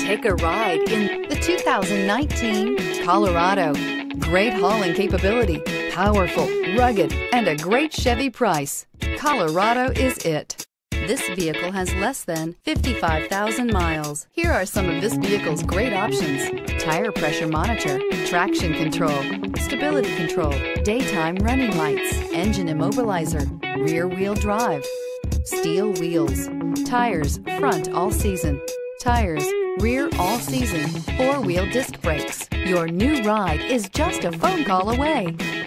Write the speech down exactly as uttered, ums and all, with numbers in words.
Take a ride in the two thousand nineteen Colorado. Great hauling capability, powerful, rugged, and a great Chevy price. Colorado is it. This vehicle has less than fifty-five thousand miles. Here are some of this vehicle's great options: tire pressure monitor, traction control, stability control, daytime running lights, engine immobilizer, rear wheel drive, steel wheels, tires front all season, tires rear all season, four-wheel disc brakes. Your new ride is just a phone call away.